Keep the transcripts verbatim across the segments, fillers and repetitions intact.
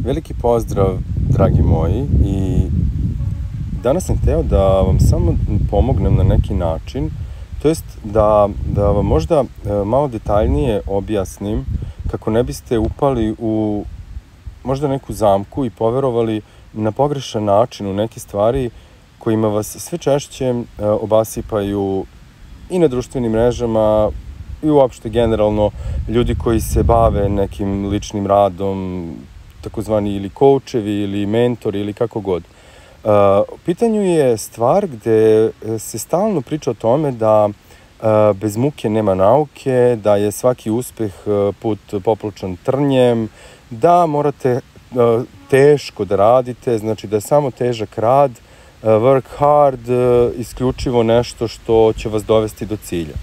Veliki pozdrav, dragi moji, i danas sam hteo da vam samo pomognem na neki način, to jest da, da vam možda malo detaljnije objasnim kako ne biste upali u možda neku zamku i poverovali na pogrešan način u neke stvari kojima vas sve češće obasipaju i na društvenim mrežama i uopšte generalno ljudi koji se bave nekim ličnim radom, takozvani ili koučevi ili mentori ili kako god. U pitanju je stvar gde se stalno priča o tome da bez muke nema nauke, da je svaki uspeh put popločan trnjem, da morate teško da radite, znači da je samo težak rad, work hard, isključivo nešto što će vas dovesti do cilja.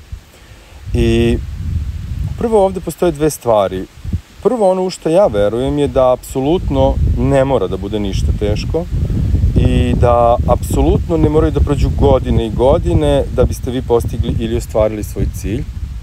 I prvo ovde postoje dve stvari. Prvo, ono u što ja verujem je da apsolutno ne mora da bude ništa teško i da apsolutno ne moraju da prođu godine i godine da biste vi postigli ili ostvarili svoj cilj.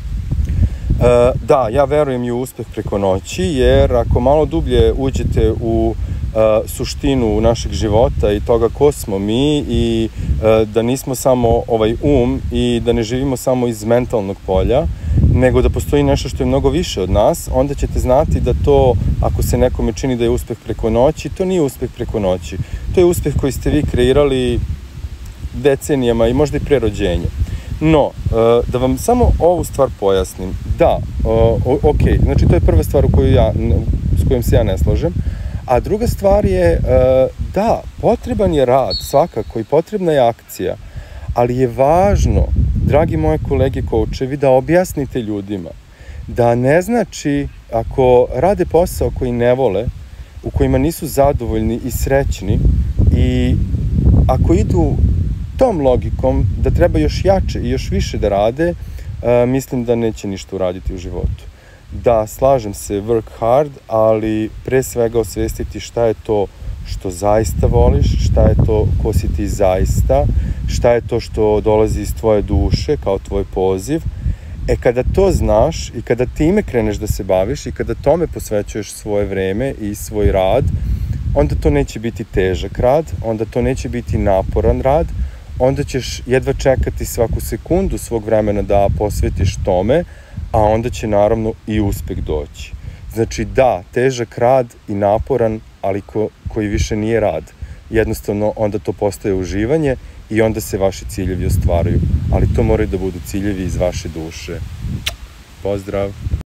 Da, ja verujem i u uspeh preko noći, jer ako malo dublje uđete u suštinu našeg života i toga ko smo mi i da nismo samo ovaj um i da ne živimo samo iz mentalnog polja, nego da postoji nešto što je mnogo više od nas, onda ćete znati da to, ako se nekome čini da je uspeh preko noći, to nije uspeh preko noći. To je uspeh koji ste vi kreirali decenijama i možda i pre rođenja. No, da vam samo ovu stvar pojasnim. Da, ok, znači to je prva stvar s kojom se ja ne slažem. A druga stvar je, da, potreban je rad svakako i potrebna je akcija, ali je važno, dragi moje kolege koučevi, da objasnite ljudima da ne znači ako rade posao koji ne vole, u kojima nisu zadovoljni i srećni i ako idu tom logikom da treba još jače i još više da rade, mislim da neće ništa uraditi u životu. Da, slažem se, work hard, ali pre svega osvestiti šta je to što zaista voliš, šta je to ko si ti zaista, šta je to što dolazi iz tvoje duše kao tvoj poziv. E, kada to znaš i kada time kreneš da se baviš i kada tome posvećuješ svoje vreme i svoj rad, onda to neće biti težak rad, onda to neće biti naporan rad, onda ćeš jedva čekati svaku sekundu svog vremena da posvetiš tome, a onda će naravno i uspeh doći. Znači da, težak rad i naporan, ali ko, koji više nije rad. Jednostavno onda to postaje uživanje i onda se vaši ciljevi ostvaruju. Ali to moraju da budu ciljevi iz vaše duše. Pozdrav!